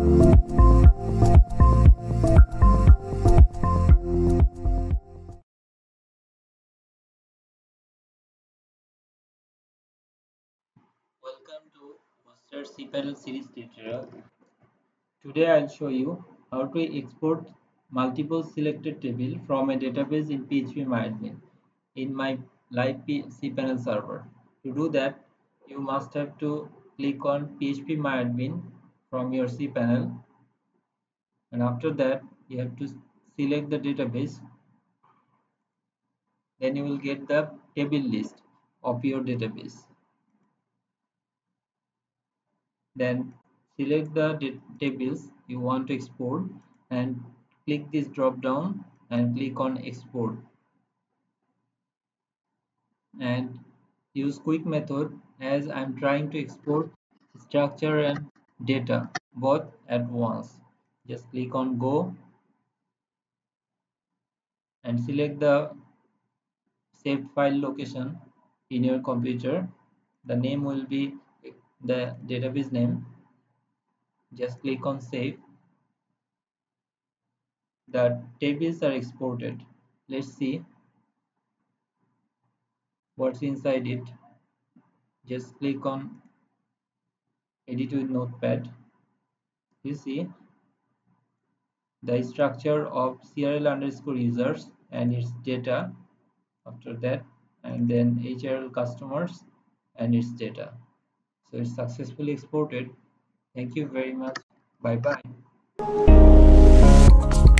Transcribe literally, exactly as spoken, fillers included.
Welcome to Master cPanel series tutorial. Today I'll show you how to export multiple selected table from a database in PHPMyAdmin in my live cPanel server. To do that, you must have to click on PHPMyAdmin from your cPanel, and after that you have to select the database. Then you will get the table list of your database. Then select the tables you want to export and click this drop down and click on export, and use quick method as I'm trying to export structure and data both at once. Just click on go and select the saved file location in your computer. The name will be the database name. Just click on save. The tables are exported. Let's see what's inside it. Just click on edit with notepad. You see the structure of C R L underscore users and its data after that, and then H R L customers and its data. So it's successfully exported. Thank you very much. Bye bye.